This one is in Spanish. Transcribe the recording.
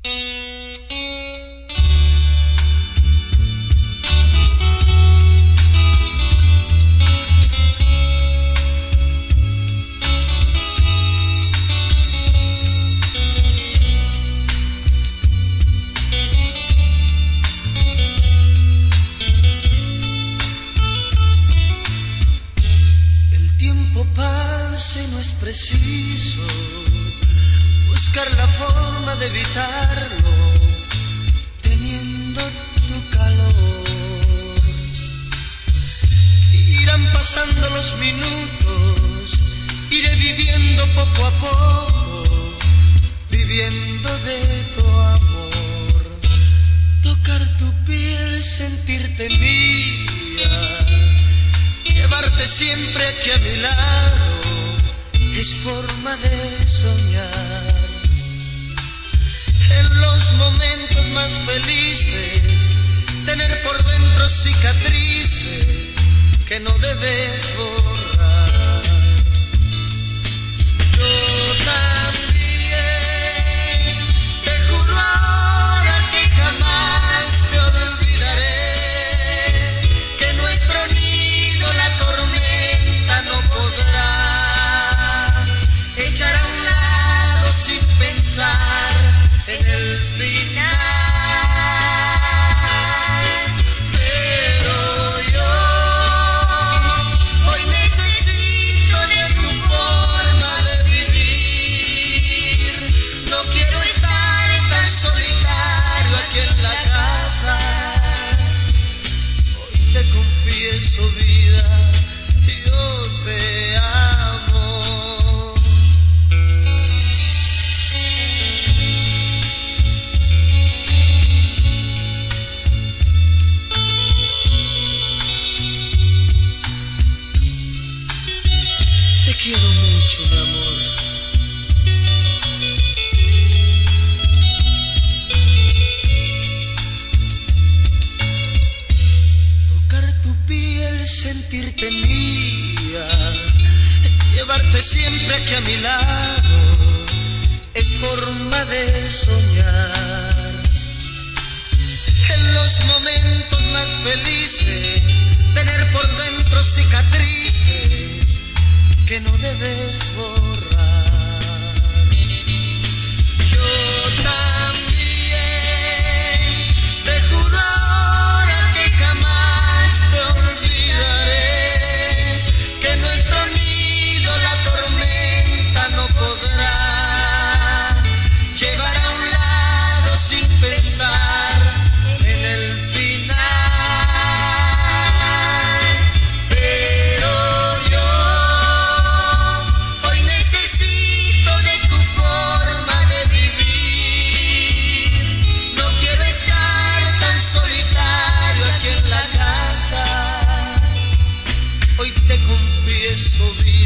Preciso buscar la forma de evitarlo, teniendo tu calor. Irán pasando los minutos, iré viviendo poco a poco, viviendo de tu amor. Tocar tu piel, sentirte mía, llevarte siempre aquí a mi lado, es forma de soñar. En los momentos más felices, tener por dentro cicatrices que no debes borrar. Yo también te juro ahora que jamás te olvidaré, que nuestro nido la tormenta no podrá echar a un lado sin pensar en el final. Pero yo hoy necesito de tu forma de vivir. No quiero estar tan solitario aquí en la casa. Hoy te confieso, vida, yo te amo. Te quiero mucho, mi amor. Tocar tu piel, sentirte mía, llevarte siempre aquí a mi lado, es forma de soñar. En los momentos más felices, tener por dentro cicatrices que no debes borrar. Yo también te juro ahora que jamás te olvidaré, que nuestro nido la tormenta no podrá llevar a un lado sin pensar en el final. Pero yo hoy necesito de tu forma de vivir. No quiero estar tan solitario aquí en la casa. Hoy te confieso, vida,